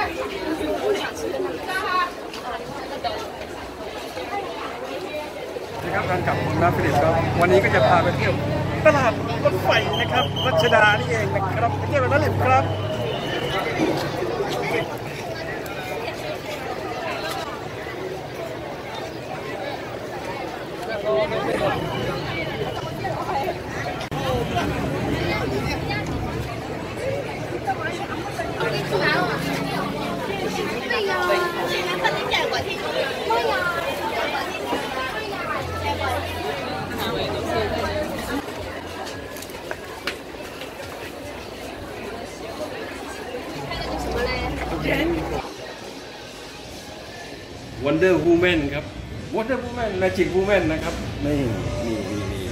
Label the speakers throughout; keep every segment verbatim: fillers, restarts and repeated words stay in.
Speaker 1: นะครับการกลับของน้ำฟิลิปครับวันนี้ก็จะพาไปเที่ยวตลาดรถไฟนะครับรัชดานี่เองนะครับไปเที่ยวน้ำฟิลิปครับวันเดอร์วูแมนครับวันเดอร์วูแมนแมจิกวูแมนนะครับนี่นี่นี่นี่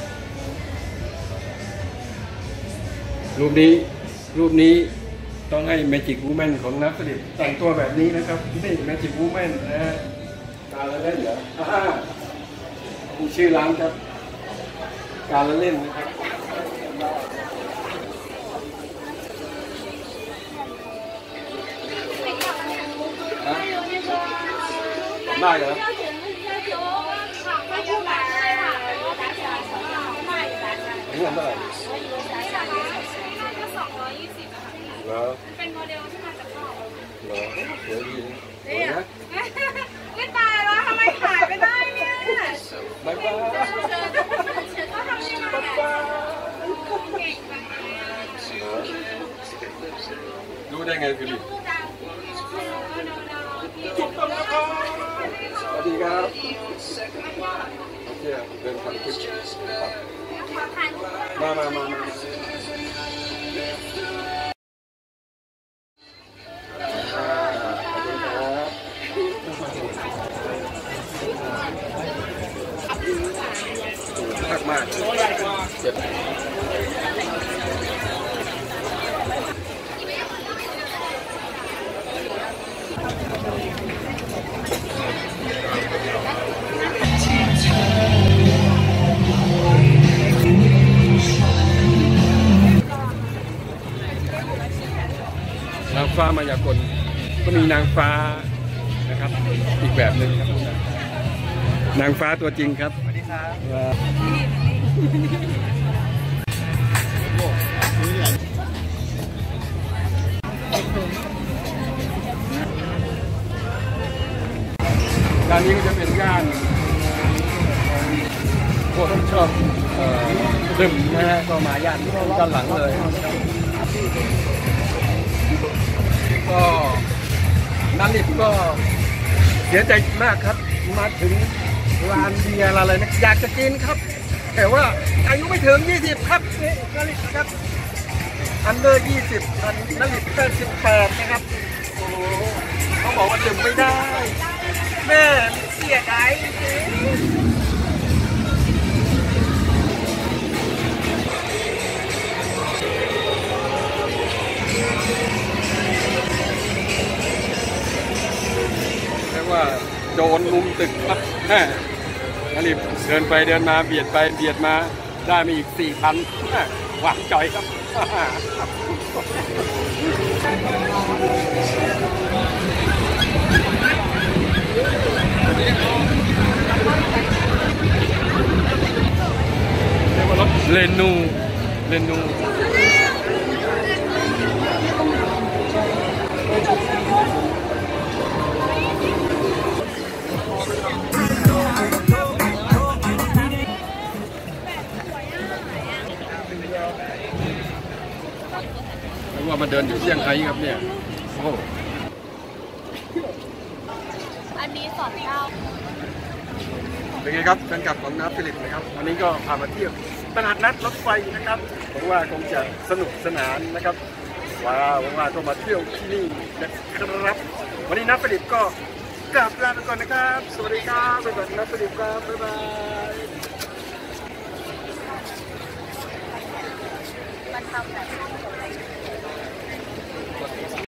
Speaker 1: รูปนี้รูปนี้ต้องให้แมจิกวูแมนของนักผลิตแต่งตัวแบบนี้นะครับนี่แมจิกวูแมนนะฮะการละเล่นเหรออ่ามีชื่อร้านครับการละเล่นนะครับได้เหรออันนี้เท่าไหร่
Speaker 2: สองร้อยยี่สิบอะค่ะเหรอเป็นโมเดลที่มาจากนอกเหรอสวยดีสวยนะไม่ตายแล้วทำไมขายไม่ได้เนี่ย
Speaker 1: บายบาย
Speaker 2: ก็ทำได้มาเก่งมาก
Speaker 1: รู้ได้ไงฟิลิปสวัสดีครับเนี่ยเดินทางคลิปมามามามามากมากเจ็บนางฟ้ามายากลก็มีนางฟ้านะครับอีกแบบหนึ่งครับนางฟ้าตัวจริงครับสวัสดีครับร้านนี้ก็จะเป็นย่านพวกชอบดื่มนะฮะก็มาย่านด้านหลังเลยก็นันลิบก็เสียใจมากครับมาถึงร้านเบียร์อะไรนะอยากจะกินครับแต่ว่าอายุไม่ถึงยี่สิบครับนี่นันลิบครับอันเดอร์ยี่สิบอันนันลิบแค่สิบแปดนะครับโอ้เขาบอกว่าดื่มไม่ได้แม่เสียดายว่าโจรมุมตึกครับแม่นาริบเดินไปเดินมาเบียดไปเบียดมาได้มาอีกสี่พันหวานจ่อยครับเลนูเลนูว่ามาเดินอยู่เซี่ยงไฮ้ครับเนี่ยโอ้
Speaker 2: อันนี้สอนเก้า
Speaker 1: เป็นไงครับแฟนคลับของน้ำฟิลิปนะครับวันนี้ก็พามาเที่ยวตลาดนัดรถไฟนะครับหวังว่าคงจะสนุกสนานนะครับว้าวหวังว่าก็มาเที่ยวที่นี่นะครับวันนี้น้ำฟิลิปก็กลับลาไปก่อนนะครับสวัสดีครับไปก่อนน้ำฟิลิปครับบ๊ายบาย
Speaker 2: มันทำแบบ